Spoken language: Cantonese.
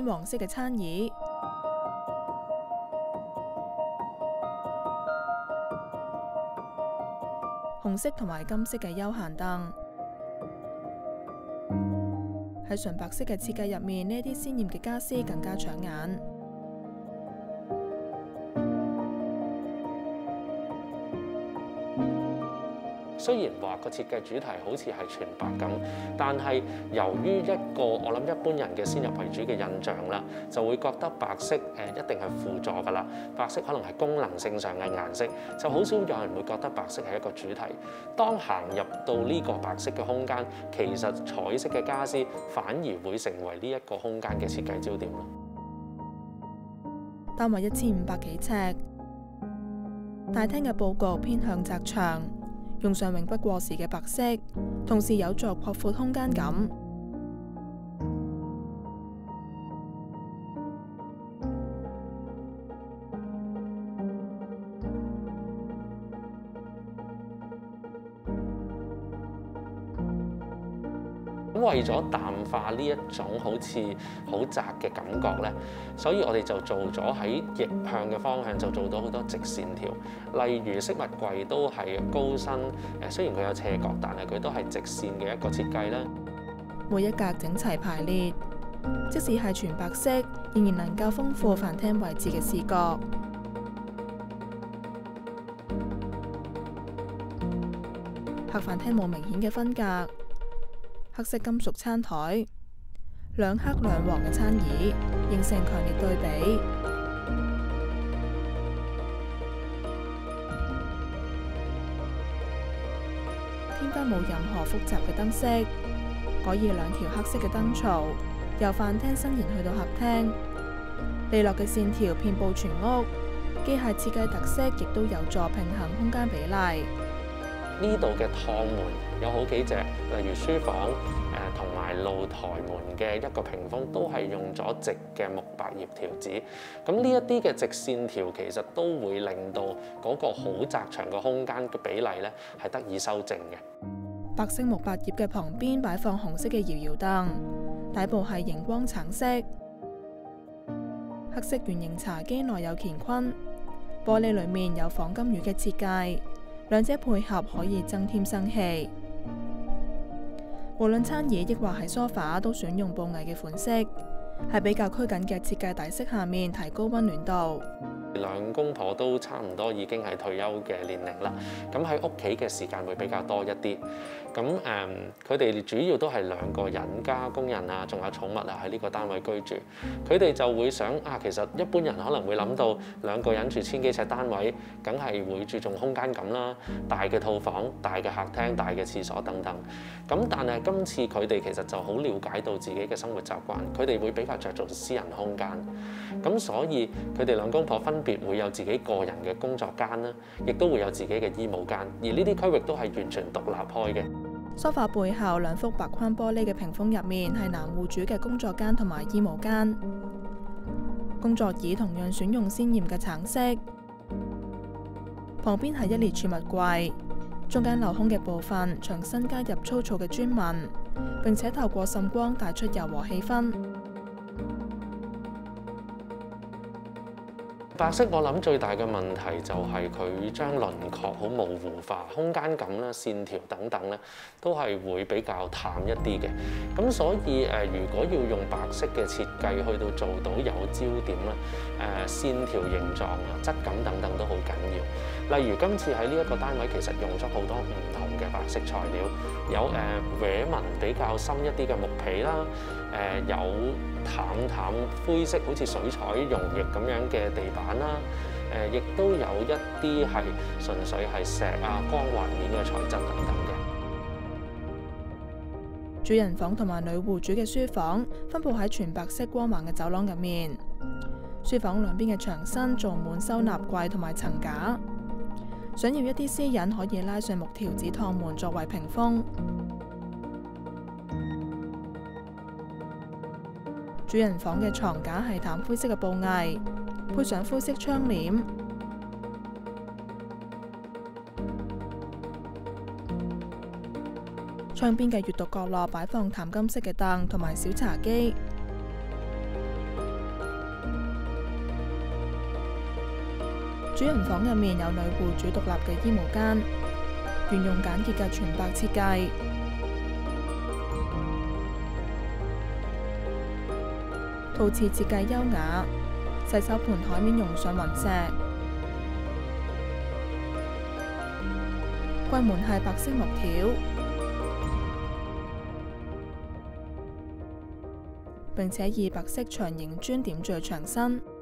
黃色嘅餐椅。紅色同埋金色嘅休閒凳。喺純白色嘅設計入面，呢啲鮮豔嘅家私更加搶眼。 雖然話個設計主題好似係全白咁，但係由於一個我諗一般人嘅先入為主嘅印象啦，就會覺得白色一定係輔助㗎啦，白色可能係功能性上嘅顏色，就好少有人會覺得白色係一個主題。當行入到呢個白色嘅空間，其實彩色嘅家私反而會成為呢一個空間嘅設計焦點咯。 單位1500幾尺，大廳嘅佈局偏向窄長。用上永不過時嘅白色，同時有助擴闊空間感。 咁為咗淡化呢一種好似好窄嘅感覺咧，所以我哋就做咗喺逆向嘅方向就做到好多直線條。例如飾物櫃都係高身，雖然佢有斜角，但係佢都係直線嘅一個設計啦。 每一格整齊排列，即使係全白色，仍然能夠豐富飯廳位置嘅視覺。客飯廳冇明顯嘅分隔。黑色金屬餐台，兩黑兩黃嘅餐椅，形成強烈對比。天花冇任何複雜嘅燈飾，改以兩條黑色嘅燈槽，由飯廳伸延去到客廳。利落嘅線條遍佈全屋，機械設計特色亦都有助平衡空間比例。 呢度嘅趟門有好幾隻，例如書房同埋露台門嘅一個屏風，都係用咗直嘅木百葉條紙。咁呢一啲嘅直線條其實都會令到嗰個好窄長嘅空間嘅比例咧係得以修正嘅。 白色木百葉嘅旁邊擺放紅色嘅搖搖凳，底部係熒光橙色。黑色圓形茶几內有乾坤，玻璃裡面有仿金魚嘅設計。兩者配合可以增添生氣。無論餐椅抑或係梳化，都選用布藝嘅款式，喺比較拘謹嘅設計底色下面提高溫暖度。 兩公婆都差唔多已經係退休嘅年齡啦，咁喺屋企嘅時間會比較多一啲。咁佢哋主要都係兩個人加工人啊，仲有寵物啊喺呢個單位居住。佢哋就會想其實一般人可能會諗到兩個人住1000幾尺單位，梗係會注重空間感啦，大嘅套房、大嘅客廳、大嘅廁所等等。咁但係今次佢哋其實就好了解到自己嘅生活習慣，佢哋會比較着重私人空間。咁所以佢哋兩公婆分別會有自己個人嘅工作間啦，亦都會有自己嘅衣帽間，而呢啲區域都係完全獨立開嘅。 梳化背後兩幅白框玻璃嘅屏風入面係男戶主嘅工作間同埋衣帽間。工作椅同樣選用鮮豔嘅橙色。旁邊係一列儲物櫃，中間留空嘅部分重新加入粗糙嘅磚紋，並且透過滲光帶出柔和氣氛。 白色我諗最大嘅問題就係佢將輪廓好模糊化，空間感啦、線條等等咧，都係會比較淡一啲嘅。咁所以如果要用白色嘅設計去到做到有焦點啦，線條形狀啊、質感等等都好緊要。例如今次喺呢一個單位，其實用咗好多唔同嘅白色材料，有搲紋比較深一啲嘅木皮啦，有淡灰色好似水彩溶液咁樣嘅地板啦，亦都有一啲係純粹係石啊、光滑面嘅材質等等嘅。 主人房同埋女戶主嘅書房分佈喺全白色光猛嘅走廊入面。書房兩邊嘅牆身做滿收納櫃同埋層架，想要一啲私隱可以拉上木條子趟門作為屏風。主人房嘅床架係淡灰色嘅布藝，配上灰色窗簾。窗邊嘅閱讀角落擺放淡金色嘅凳同埋小茶几。 主人房入面有女戶主獨立嘅衣帽間，沿用簡潔嘅全白設計。陶瓷設計優雅，洗手盆台面用上雲石，櫃門係白色木條，並且以白色長形磚點綴牆身。